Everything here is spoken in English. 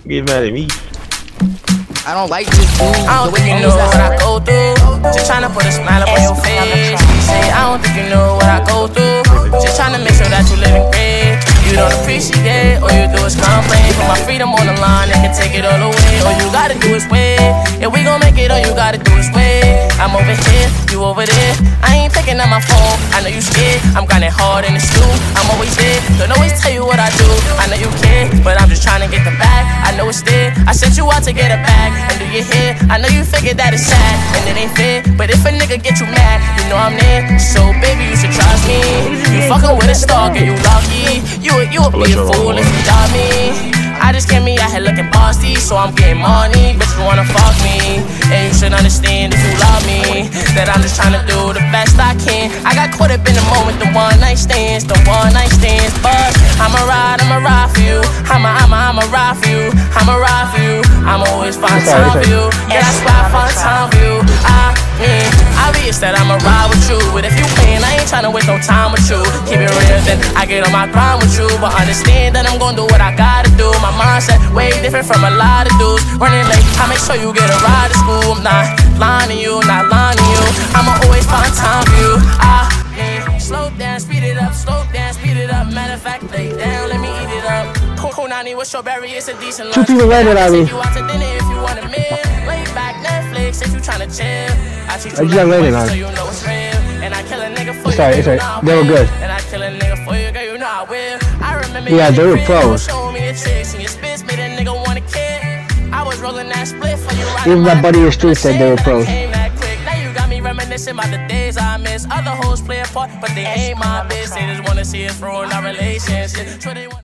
Get mad at me. I don't like this dude. I don't think you know what I go through. Just tryna put a smile up on your face. Say, I don't think you know what I go through. Just tryna make sure that you living great. You don't appreciate, all you do is complain. Put my freedom on the line, they can take it all away. All you gotta do is wait. If we gon' make it, all you gotta do is wait. I'm over here, you over there. I ain't picking up my phone, I know you scared. I'm grinding hard in the stew, I'm always there. Don't always tell you what I do, I know you care. But I'm just tryna get the bag, I know it's there. I sent you out to get a bag, and do you hear? I know you figured that it's sad, and it ain't fair. But if a nigga get you mad, you know I'm there. So baby, you should trust me. You fucking with a stalker, you lucky. You would be a fool if you doubt me. I just came me out here looking bossy, so I'm getting money. Bitch, you wanna fuck me, and you should understand if you love me that I'm just trying to do the best I can. I got caught up in the moment, the one night stands, But I'ma ride for you. I'ma ride for you. I'ma ride for you. I'ma always find time for you. Yeah, that's why I find time for you. Obvious that I'ma ride with you, but if you playing, I ain't tryna waste no time with you. Keep it real, then I get on my grind with you. But understand that I'm gonna do what I gotta do. My mindset way different from a lot of dudes. Running late, I make sure you get a ride to school. I'm not lying to you, not lying to you. I'ma always find time for you. Slow down, speed it up, slow down, speed it up. Matter of fact, lay down, let me eat it up. Punani with strawberry, it's a decent lunch. 2 people landed on me. Take you out to dinner if you want a meal. Lay back, Netflix if you tryna chill. I teach you just landed on so you know it's real. And I kill a nigga for you. Sorry, you they were good. And I kill a nigga for you, girl, you know I will. I remember yeah, they were pros. Show me your tricks and your spits made a nigga wanna kill. I was rolling that split for you. Even my buddy in the street said they were pros. Reminiscing about the days I miss. Other hoes play a part, but they ain't my bitch. They just wanna see us ruin our relationship.